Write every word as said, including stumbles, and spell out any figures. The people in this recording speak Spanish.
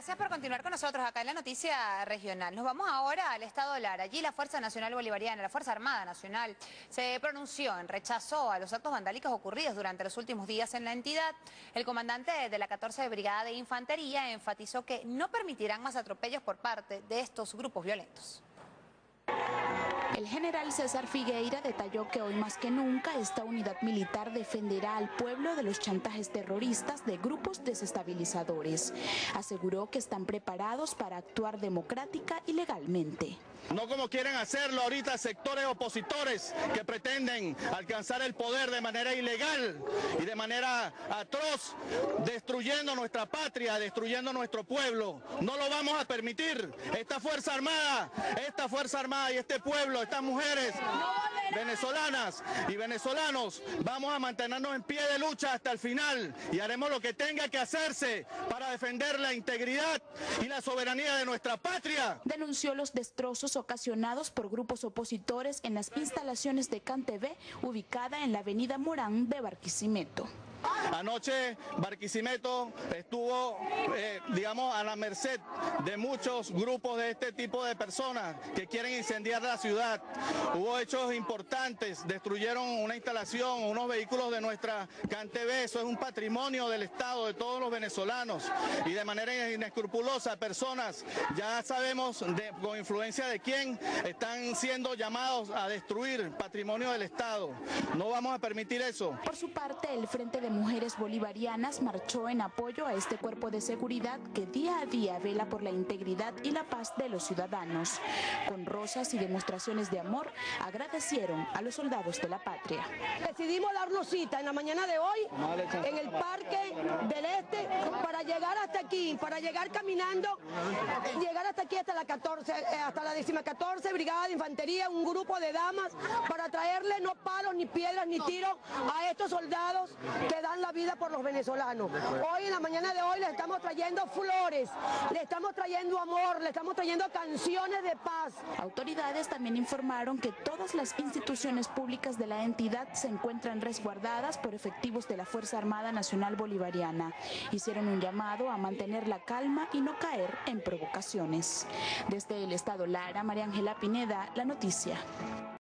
Gracias por continuar con nosotros acá en la noticia regional. Nos vamos ahora al estado Lara. Allí la Fuerza Nacional Bolivariana, la Fuerza Armada Nacional, se pronunció en rechazo a los actos vandálicos ocurridos durante los últimos días en la entidad. El comandante de la catorce Brigada de Infantería enfatizó que no permitirán más atropellos por parte de estos grupos violentos. El general César Figueira detalló que hoy más que nunca esta unidad militar defenderá al pueblo de los chantajes terroristas de grupos desestabilizadores. Aseguró que están preparados para actuar democrática y legalmente. No como quieren hacerlo ahorita sectores opositores que pretenden alcanzar el poder de manera ilegal y de manera atroz, destruyendo nuestra patria, destruyendo nuestro pueblo. No lo vamos a permitir. Esta Fuerza Armada, esta Fuerza Armada y este pueblo, estas mujeres venezolanas y venezolanos, vamos a mantenernos en pie de lucha hasta el final y haremos lo que tenga que hacerse para defender la integridad y la soberanía de nuestra patria. Denunció los destrozos ocasionados por grupos opositores en las instalaciones de CanTV, ubicada en la avenida Morán de Barquisimeto. Anoche Barquisimeto estuvo, eh, digamos, a la merced de muchos grupos de este tipo de personas que quieren incendiar la ciudad. Hubo hechos importantes, destruyeron una instalación, unos vehículos de nuestra CanTV, eso es un patrimonio del Estado, de todos los venezolanos, y de manera inescrupulosa personas, ya sabemos de, con influencia de quién, están siendo llamados a destruir patrimonio del Estado. No vamos a permitir eso. Por su parte, el Frente de Mujeres Bolivarianas marchó en apoyo a este cuerpo de seguridad que día a día vela por la integridad y la paz de los ciudadanos. Con rosas y demostraciones de amor, agradecieron a los soldados de la patria. Decidimos darnos cita en la mañana de hoy en el Parque del Este para llegar hasta aquí, para llegar caminando, llegar hasta aquí hasta la catorce, hasta la décima catorce Brigada de Infantería, un grupo de damas, para traerle no palos, ni piedras, ni tiros a estos soldados que dan la vida por los venezolanos. Hoy, en la mañana de hoy, le estamos trayendo flores, le estamos trayendo amor, le estamos trayendo canciones de paz. Autoridades también informaron que todas las instituciones públicas de la entidad se encuentran resguardadas por efectivos de la Fuerza Armada Nacional Bolivariana. Hicieron un llamado a mantener la calma y no caer en provocaciones. Desde el estado Lara, María Ángela Pineda, La Noticia.